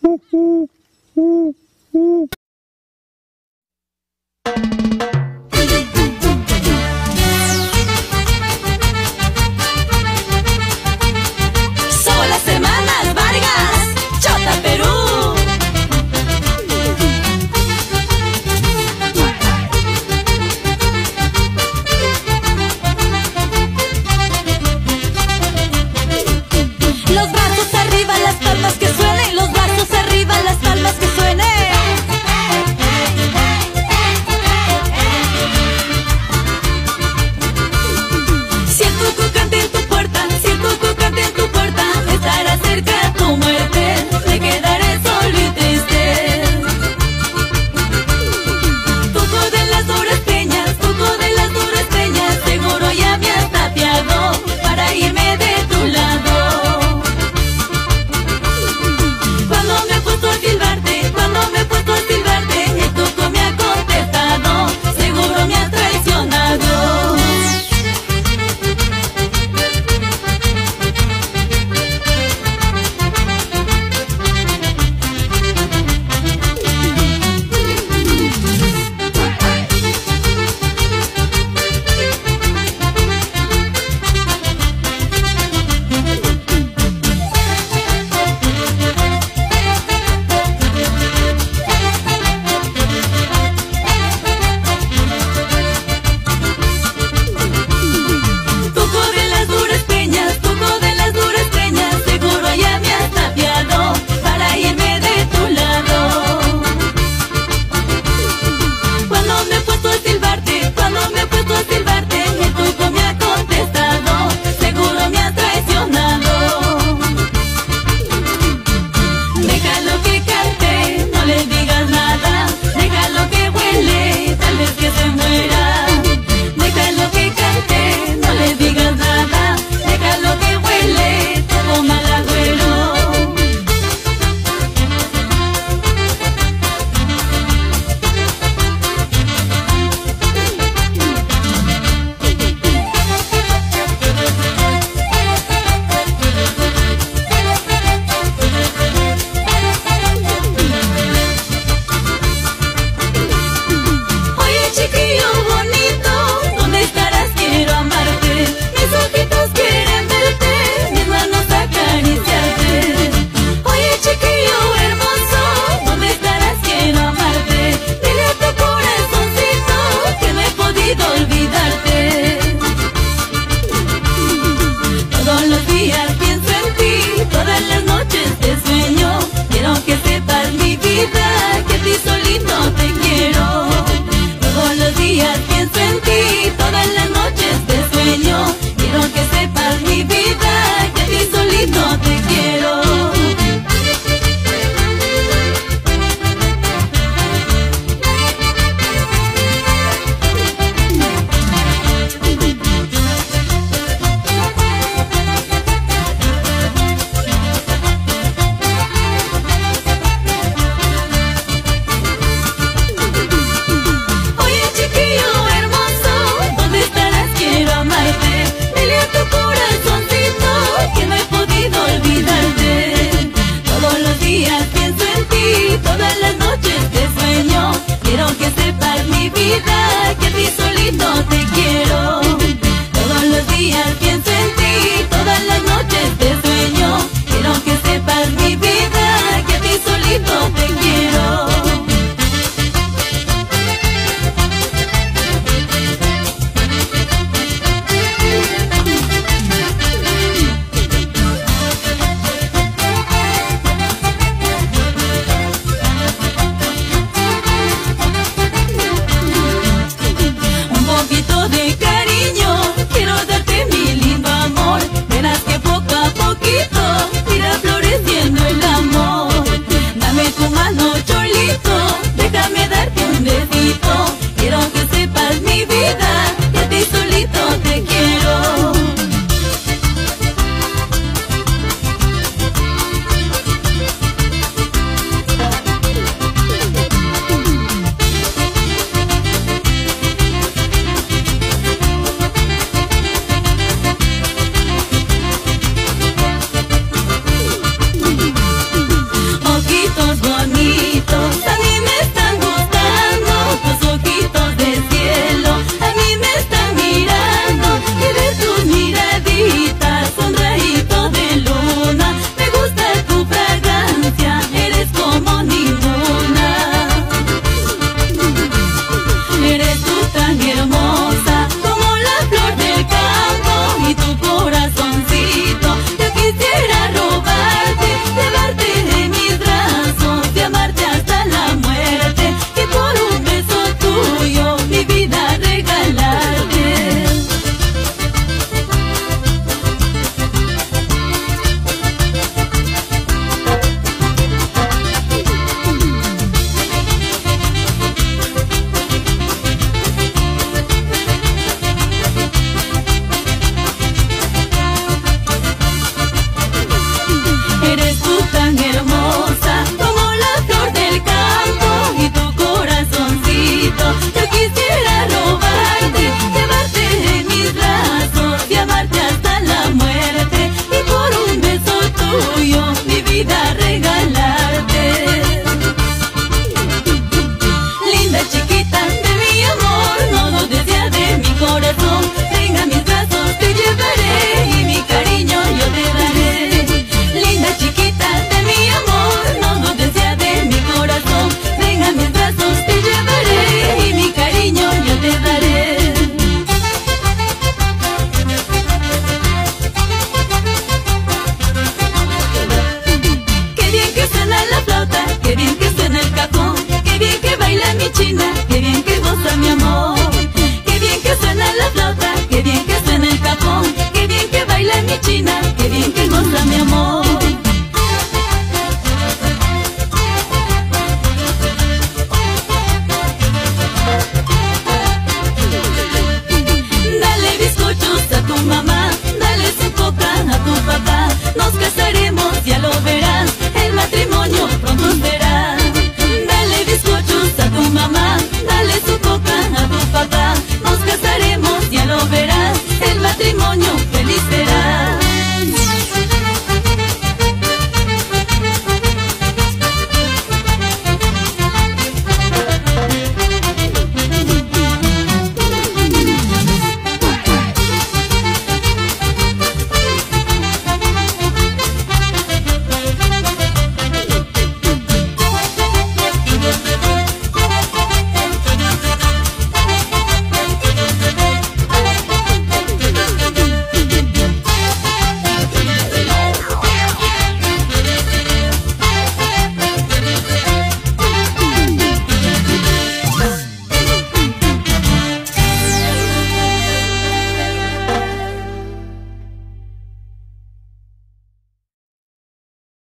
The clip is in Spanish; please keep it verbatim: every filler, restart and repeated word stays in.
Somos las hermanas Vargas, Chota, Perú. Los brazos arriba, las palmas que suenen. Los brazos arriba, las palmas que suenen. Si el cuco canta en tu puerta, si el cuco canta en tu puerta, estará cerca tu muerte, me quedaré solo y triste. Cuco de las duras peñas, cuco de las duras peñas, seguro ya me has tapiado para irme de tu lado. Cuando me he puesto a silbarte, cuando me he puesto a silbarte, el cuco me ha contestado, seguro me has traicionado. Cuco de las duras peñas, cuco de las duras peñas, seguro ya me has tapiado para irme de tu lado. Cuando me he puesto a silbarte, cuando me he puesto a silbarte, el cuco me ha contestado, seguro me has traicionado. Déjalo que cante, no le digas nada, déjalo que huele, tal vez que se muera. Déjalo que cante, no le digas nada, déjalo que huele, todo mal agüero. Oye chiquillo bonito, ¿dónde estarás? Quiero amarte, mis ojitos quieren verte, mis manos acariciarte. Oye chiquillo hermoso, ¿dónde estarás? Quiero amarte, dile a tu corazoncito que no he podido olvidarte. Todos los días pienso en ti, todas las noches te sueño, quiero que sepas mi vida, que a ti solito te quiero. Todos los días pienso en ti, todas las noches te sueño, quiero que sepas mi vida, que a ti solito te quiero. Oye chiquillo hermoso, ¿dónde estarás? Quiero amarte, dile a tu corazoncito que no he podido olvidarte. Todos los días pienso en ti, todas las noches te sueño, quiero que sepas mi vida, que a ti solito te quiero. Todos los días pienso en ti, todas las noches te sueño, quiero que sepas mi vida, que a ti solito te quiero. Un poquito de cariño, quiero darte mi lindo amor. Ven a regalarte. Linda chiquita de mi amor, no dudes ya de mi corazón. Ven a mis brazos, te llevaré y mi cariño yo te daré. Linda chiquita de mi amor, no dudes ya de mi corazón. Ven a mis brazos, te llevaré y mi cariño yo te daré. Qué bien que suena la flauta, qué bien que suena el cajón, qué bien que baila mi china, qué bien que goza mi amor. Qué bien que suena la flauta, qué bien que suena el cajón, qué bien que baila mi china, qué bien que goza mi amor.